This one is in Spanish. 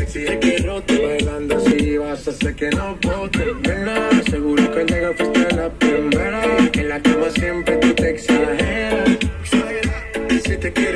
Si es que roto, bailando así vas a hacer que no bote. Nena, seguro que llega fuiste la primera. En la cama siempre tú te exageras. Si te quieres